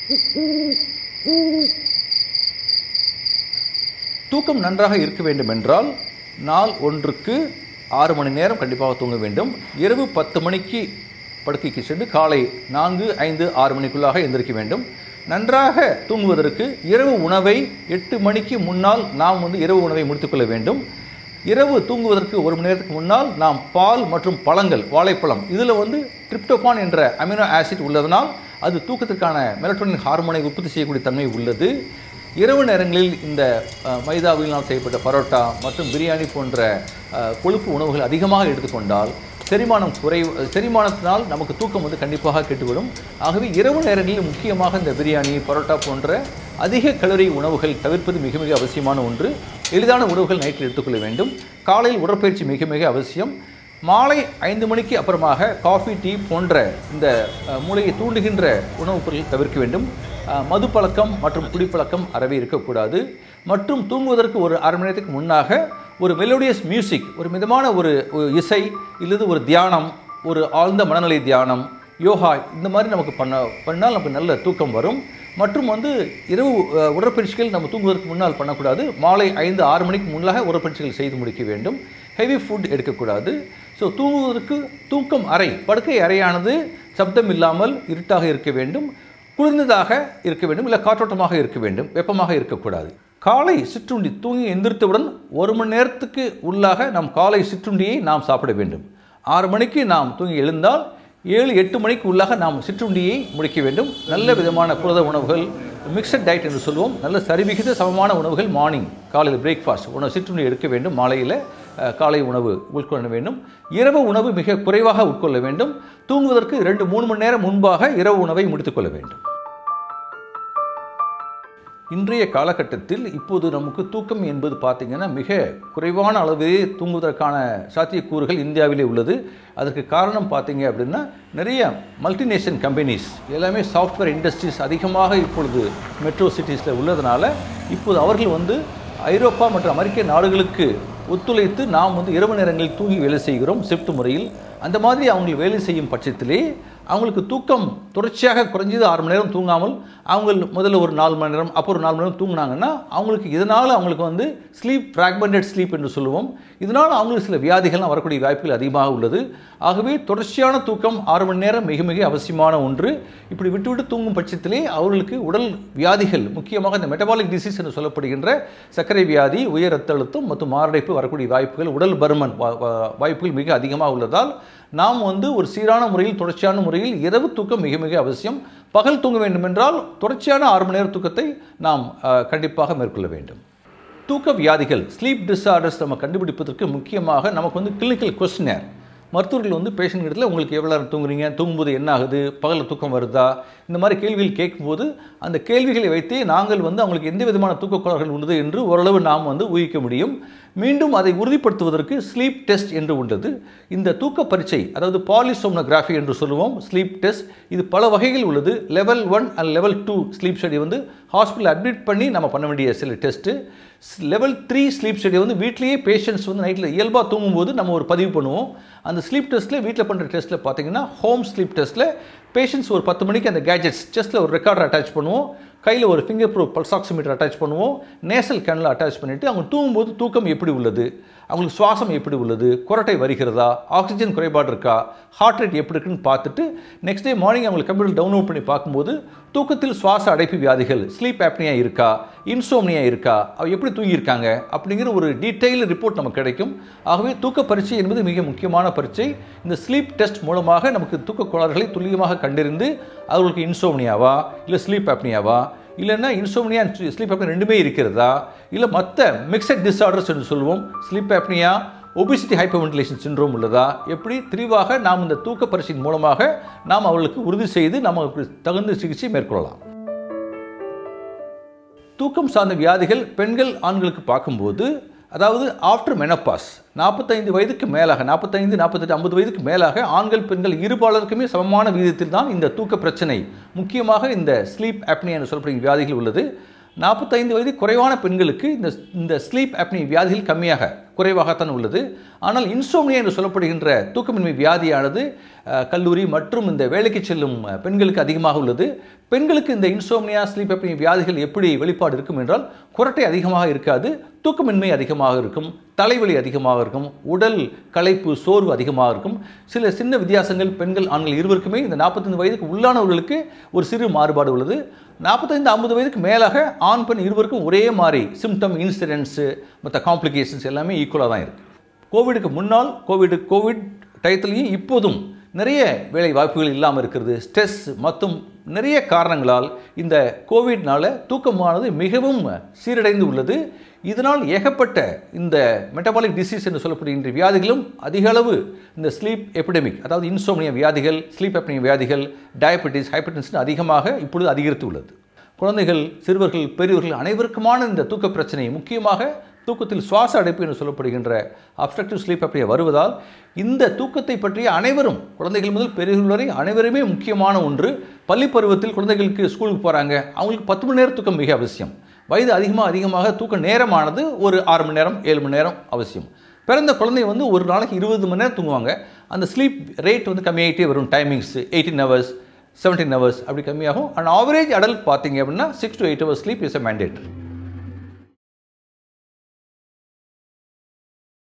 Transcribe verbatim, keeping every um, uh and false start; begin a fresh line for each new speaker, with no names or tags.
தூக்கம் நன்றாக இருக்க வேண்டும் என்றால் நாள் ஒன்றுக்கு ஆறு மணி நேரம் கண்டிப்பாக தூங்க வேண்டும். இரவு பத்து மணிக்கு படுக்கைக்கு சென்று காலை நான்கு ஐந்து ஆறு மணிக்குள்ளாக எந்திரிக்க வேண்டும். நன்றாக தூங்குவதற்கு இரவு உணவை எட்டு மணிக்கு முன்னால் நாம் வந்து இரவு உணவை முடித்துக்கொள்ள வேண்டும். இரவு தூங்குவதற்கு ஒரு மணி நேரத்துக்கு முன்னால் நாம் பால் மற்றும் பழங்கள், வாழைப்பழம், இதில் வந்து டிரிப்டோபான் என்ற அமினோ ஆசிட் உள்ளதனால் அது தூக்கத்திற்கான மெலட்டோனின் ஹார்மோனை உற்பத்தி செய்யக்கூடிய தன்மை உள்ளது. இரவு நேரங்களில் இந்த மைதாவினால் செய்யப்பட்ட பரோட்டா மற்றும் பிரியாணி போன்ற கொழுப்பு உணவுகள் அதிகமாக எடுத்துக்கொண்டால் செரிமானம் குறை செரிமானத்தினால் நமக்கு தூக்கம் வந்து கண்டிப்பாக கெட்டுவிடும். ஆகவே இரவு நேரங்களில் முக்கியமாக இந்த பிரியாணி, பரோட்டா போன்ற அதிக கலோரி உணவுகள் தவிர்ப்பது மிக மிக அவசியமான ஒன்று. எளிதான உணவுகள் நைட்டில் எடுத்துக்கொள்ள வேண்டும். காலையில் உடற்பயிற்சி மிக மிக அவசியம். மாலை ஐந்து மணிக்கு அப்புறமாக காஃபி, டீ போன்ற இந்த மூளையை தூண்டுகின்ற உணவுப் பொருட்களை தவிர்க்க வேண்டும். மது பழக்கம் மற்றும் குடிப்பழக்கம் அறவே இருக்கக்கூடாது. மற்றும் தூங்குவதற்கு ஒரு அரை மணி நேரத்துக்கு முன்னாக ஒரு மெலோடியஸ் மியூசிக், ஒரு மிதமான ஒரு இசை இல்லது ஒரு தியானம், ஒரு ஆழ்ந்த மனநிலை தியானம், யோகா, இந்த மாதிரி நமக்கு பண்ண பண்ணால் நமக்கு நல்ல தூக்கம் வரும். மற்றும் வந்து இரவு உடற்பயிற்சிகள் நம்ம தூங்குவதற்கு முன்னால் பண்ணக்கூடாது. மாலை ஐந்து ஆறு மணிக்கு முன்னாக உடற்பயிற்சிகள் செய்து முடிக்க வேண்டும். ஹெவி ஃபுட் எடுக்கக்கூடாது. ஸோ தூங்குவதற்கு தூக்கம் அறை, படுக்கை அறையானது சப்தம் இல்லாமல் இருட்டாக இருக்க வேண்டும், குளிர்ந்ததாக இருக்க வேண்டும், இல்லை காற்றோட்டமாக இருக்க வேண்டும், வெப்பமாக இருக்கக்கூடாது. காலை சிற்றுண்டி தூங்கி எந்திரித்தவுடன் ஒரு மணி நேரத்துக்கு உள்ளாக நாம் காலை சிற்றுண்டியை நாம் சாப்பிட வேண்டும். ஆறு மணிக்கு நாம் தூங்கி எழுந்தால் ஏழு எட்டு மணிக்கு உள்ளாக நாம் சிற்றுண்டியை முடிக்க வேண்டும். நல்ல விதமான புரத உணவுகள், மிக்சட் டயட் என்று சொல்லுவோம், நல்ல சரிவிகித சமமான உணவுகள் மார்னிங் காலையில் பிரேக்ஃபாஸ்ட் உணவு சிற்றுண்டி எடுக்க வேண்டும். மாலையில் காலை உணவு உட்கொள்ள வேண்டும். இரவு உணவு மிக குறைவாக உட்கொள்ள வேண்டும். தூங்குவதற்கு ரெண்டு மூணு மணி நேரம் முன்பாக இரவு உணவை முடித்துக்கொள்ள வேண்டும். இன்றைய காலகட்டத்தில் இப்போது நமக்கு தூக்கம் என்பது பார்த்திங்கன்னா மிக குறைவான அளவிலே தூங்குவதற்கான சாத்தியக்கூறுகள் இந்தியாவிலே உள்ளது. அதற்கு காரணம் பார்த்திங்க அப்படின்னா நிறைய மல்டிநேஷனல் கம்பெனிஸ், எல்லாமே சாஃப்ட்வேர் இண்டஸ்ட்ரீஸ் அதிகமாக இப்பொழுது மெட்ரோ சிட்டிஸில் உள்ளதுனால இப்போது அவர்கள் வந்து ஐரோப்பா மற்றும் அமெரிக்க நாடுகளுக்கு ஒத்துழைத்து நாம் வந்து இரவு நேரங்களில் தூங்கி வேலை செய்கிறோம் ஷிஃப்ட் முறையில். அந்த மாதிரி அவங்க வேலை செய்யும் பட்சத்திலே அவங்களுக்கு தூக்கம் தொடர்ச்சியாக குறைஞ்சது ஆறு மணி நேரம் தூங்காமல் அவங்க முதல்ல ஒரு நாலு மணி நேரம் அப்புறம் ஒரு நாலு மணி நேரம் தூங்கினாங்கன்னா அவங்களுக்கு இதனால் அவங்களுக்கு வந்து ஸ்லீப் ஃப்ராக்மெண்டட் ஸ்லீப் என்று சொல்லுவோம். இதனால் அவங்களுக்கு சில வியாதிகள்லாம் வரக்கூடிய வாய்ப்புகள் அதிகமாக உள்ளது. ஆகவே தொடர்ச்சியான தூக்கம் ஆறு மணி நேரம் மிக மிக அவசியமான ஒன்று. இப்படி விட்டு விட்டு தூங்கும் பட்சத்திலே அவர்களுக்கு உடல் வியாதிகள், முக்கியமாக இந்த மெட்டபாலிக் டிசீஸ் என்று சொல்லப்படுகின்ற சர்க்கரை வியாதி, உயர் ரத்த அழுத்தம் மற்றும் மாரடைப்பு வரக்கூடிய வாய்ப்புகள், உடல் பருமன் வாய்ப்புகள் மிக அதிகமாக உள்ளதால் நாம் வந்து ஒரு சீரான முறையில் தொடர்ச்சியான முறையில் இரவு தூக்கம் மிக மிக அவசியம். பகல் தூங்க வேண்டும் என்றால் தொடர்ச்சியான ஆறு மணி நேர தூக்கத்தை நாம் கண்டிப்பாக மேற்கொள்ள வேண்டும். தூக்க வியாதிகள், ஸ்லீப் டிஸார்டர்ஸ் நம்ம கண்டுபிடிப்பதற்கு முக்கியமாக நமக்கு வந்து கிளினிக்கல் கொஸ்டினர், மருத்துவர்கள் வந்து பேஷண்ட் இடத்துல உங்களுக்கு எவ்வளோ நேரம் தூங்குறீங்க, தூங்கும்போது என்ன ஆகுது, பகலில் தூக்கம் வருதா, இந்த மாதிரி கேள்விகள் கேட்கும்போது அந்த கேள்விகளை வைத்தே நாங்கள் வந்து அவங்களுக்கு எந்த விதமான தூக்க கோளாறுகள் உள்ளது என்று ஓரளவு நாம் வந்து ஊகிக்க முடியும். மீண்டும் அதை உறுதிப்படுத்துவதற்கு ஸ்லீப் டெஸ்ட் என்று உள்ளது. இந்த தூக்க பரீட்சை, அதாவது பாலிசோம்னோகிராஃபி என்று சொல்லுவோம், ஸ்லீப் டெஸ்ட், இது பல வகைகள் உள்ளது. Level one and level two sleep study வந்து ஹாஸ்பிட்டல் அட்மிட் பண்ணி நம்ம பண்ண வேண்டிய சில test. Level three sleep study வந்து வீட்லேயே பேஷண்ட்ஸ் வந்து நைட்டில் இயல்பாக தூங்கும்போது நம்ம ஒரு பதிவு பண்ணுவோம். அந்த ஸ்லீப் டெஸ்ட்டில் வீட்டில் பண்ணுற டெஸ்ட்டில் பார்த்தீங்கன்னா ஹோம் ஸ்லீப் டெஸ்ட்டில் பேஷண்ட்ஸ் ஒரு பத்து மணிக்கு அந்த கேஜெட்ஸ் செஸ்ட்டில் ஒரு ரெக்கார்டர் அட்டாச் பண்ணுவோம், கையில் ஒரு finger probe pulse oximeter attach பண்ணுவோம், நேசல் கேனில் அட்டாச் பண்ணிவிட்டு அவங்க தூங்கும்போது தூக்கம் எப்படி உள்ளது, அவங்களுக்கு சுவாசம் எப்படி உள்ளது, குரட்டை வருகிறதா, ஆக்சிஜன் குறைபாடு இருக்கா, ஹார்ட் ரேட் எப்படி இருக்குன்னு பார்த்துட்டு நெக்ஸ்ட் டே மார்னிங் அவங்களுக்கு கம்ப்யூட்டர் டவுன்லோட் பண்ணி பார்க்கும்போது தூக்கத்தில் சுவாச அடைப்பு வியாதிகள், ஸ்லீப் ஆப்னியா இருக்கா, இன்சோம்னியா இருக்கா, அவ எப்படி தூங்கியிருக்காங்க அப்படிங்கிற ஒரு டீட்டெயில் ரிப்போர்ட் நமக்கு கிடைக்கும். ஆகவே தூக்க பரீட்சை என்பது மிக முக்கியமான பரீட்சை. இந்த ஸ்லீப் டெஸ்ட் மூலமாக நமக்கு தூக்க கோளாறுகளை துல்லியமாக கண்டறிந்து அவர்களுக்கு இன்சோம்னியாவா இல்லை ஸ்லீப் ஆப்னியாவா, இல்லைன்னா இன்சோம்னியா ஸ்லீப் ஆப்னியா ரெண்டுமே இருக்கிறதா, இல்லை மற்ற மிக்சட் டிஸார்டர்ஸ் என்று சொல்லுவோம், sleep apnoea, obesity, hyperventilation syndrome உள்ளதா, எப்படி தெளிவாக நாம் இந்த தூக்க பரீட்சையின் மூலமாக நாம் அவர்களுக்கு உறுதி செய்து நமக்கு தகுந்த சிகிச்சை மேற்கொள்ளலாம். தூக்கம் சார்ந்த வியாதிகள் பெண்கள் ஆண்களுக்கு பார்க்கும்போது, அதாவது ஆஃப்டர் மெனோபாஸ் நாற்பத்தைந்து வயதுக்கு மேலாக, நாற்பத்தைந்து நாற்பத்தெட்டு ஐம்பது வயதுக்கு மேலாக ஆண்கள் பெண்கள் இருபாலருக்குமே சமமான விகிதத்தில் தான் இந்த தூக்க பிரச்சனை, முக்கியமாக இந்த ஸ்லீப் ஆப்னியா என்று சொல்லப்படுகிற வியாதிகள் உள்ளது. நாற்பத்தைந்து வயது குறைவான பெண்களுக்கு இந்த இந்த ஸ்லீப் அப்னி வியாதிகள் கம்மியாக குறைவாகத்தான் உள்ளது. ஆனால் இன்சோம்னியா என்று சொல்லப்படுகின்ற தூக்கமின்மை வியாதியானது கல்லூரி மற்றும் இந்த வேலைக்கு செல்லும் பெண்களுக்கு அதிகமாக உள்ளது. பெண்களுக்கு இந்த இன்சோம்னியா ஸ்லீப் அப்னி வியாதிகள் எப்படி வெளிப்பாடு இருக்கும் என்றால், குரட்டை அதிகமாக இருக்காது, தூக்கமின்மை அதிகமாக இருக்கும், தலைவலி அதிகமாக இருக்கும், உடல் களைப்பு சோர்வு அதிகமாக இருக்கும். சில சின்ன வித்தியாசங்கள் பெண்கள் ஆண்கள் இருவருக்குமே இந்த நாற்பத்தைந்து வயதுக்கு உள்ளானவர்களுக்கு ஒரு சிறு மாறுபாடு உள்ளது. நாற்பத்தைந்து ஐம்பது வயதுக்கு மேலாக ஆண் பெண் இருவருக்கும் ஒரே மாதிரி சிம்டம் இன்சிடென்ட்ஸு மற்ற காம்ப்ளிகேஷன்ஸ் எல்லாமே ஈக்குவலாக தான் இருக்குது. கோவிடுக்கு முன்னால் கோவிடு கோவிட் டயத்துலேயும் இப்போதும் நிறைய வேலை வாய்ப்புகள் இல்லாமல் இருக்கிறது. ஸ்ட்ரெஸ் மற்றும் நிறைய காரணங்களால் இந்த கோவிட்னால் தூக்கமானது மிகவும் சீரடைந்து உள்ளது. இதனால் ஏகப்பட்ட இந்த மெட்டபாலிக் டிசீஸ் என்று சொல்லப்படுகின்ற வியாதிகளும் அதிக அளவு இந்த ஸ்லீப் எபிடமிக், அதாவது இன்சோம்னியா வியாதிகள், ஸ்லீப் அப்னியா வியாதிகள், டயபெட்டிஸ், ஹைப்பர்டென்ஷன் அதிகமாக இப்பொழுது அதிகரித்து உள்ளது. குழந்தைகள், சிறுவர்கள், பெரியவர்கள் அனைவருக்குமான இந்த தூக்க பிரச்சனை, முக்கியமாக தூக்கத்தில் சுவாச அடைப்பு என்று சொல்லப்படுகின்ற அப்ஸ்ட்ரக்டிவ் ஸ்லீப் அப்னியா வருவதால் இந்த தூக்கத்தை பற்றிய அனைவரும், குழந்தைகள் முதல் பெரியவர்கள் வரை அனைவருமே முக்கியமான ஒன்று. பள்ளி பருவத்தில் குழந்தைகளுக்கு ஸ்கூலுக்கு போகிறாங்க, அவங்களுக்கு பத்து மணி நேரம் தூக்கம் மிக அவசியம். வயது அதிகமாக அதிகமாக தூக்க நேரமானது ஒரு ஆறு மணி நேரம் ஏழு மணி நேரம் அவசியம். பிறந்த குழந்தை வந்து ஒரு நாளைக்கு இருபது மணி நேரம் தூங்குவாங்க. அந்த ஸ்லீப் ரேட் வந்து கம்மியாகிட்டே வரும். Timings eighteen hours seventeen hours அப்படி கம்மியாகும். அண்ட் ஆவரேஜ் அடல்ட் பார்த்தீங்க அப்படின்னா six to eight hours sleep is a mandatory.